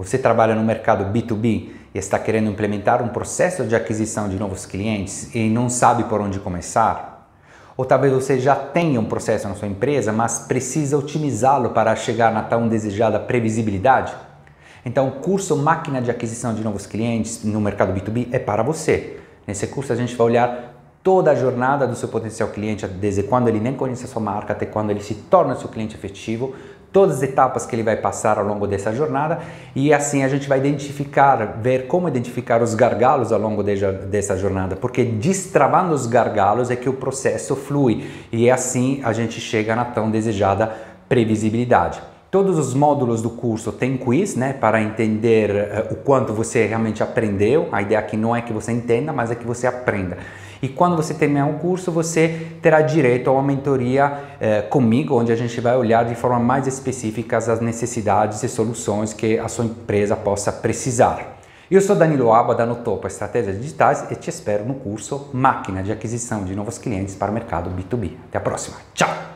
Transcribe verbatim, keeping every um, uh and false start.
Você trabalha no mercado B dois B e está querendo implementar um processo de aquisição de novos clientes e não sabe por onde começar? Ou talvez você já tenha um processo na sua empresa, mas precisa otimizá-lo para chegar na tão desejada previsibilidade? Então, o curso Máquina de Aquisição de Novos Clientes no mercado B dois B é para você. Nesse curso a gente vai olhar toda a jornada do seu potencial cliente, desde quando ele nem conhece a sua marca até quando ele se torna seu cliente efetivo, todas as etapas que ele vai passar ao longo dessa jornada, e assim a gente vai identificar, ver como identificar os gargalos ao longo de, dessa jornada, porque destravando os gargalos é que o processo flui e assim a gente chega na tão desejada previsibilidade. Todos os módulos do curso têm quiz, né, para entender uh, o quanto você realmente aprendeu. A ideia aqui não é que você entenda, mas é que você aprenda. E quando você terminar o curso, você terá direito a uma mentoria uh, comigo, onde a gente vai olhar de forma mais específica as necessidades e soluções que a sua empresa possa precisar. Eu sou Danilo Aba, da Notopa Estratégias Digitais, e te espero no curso Máquina de Aquisição de Novos Clientes para o Mercado B dois B. Até a próxima. Tchau!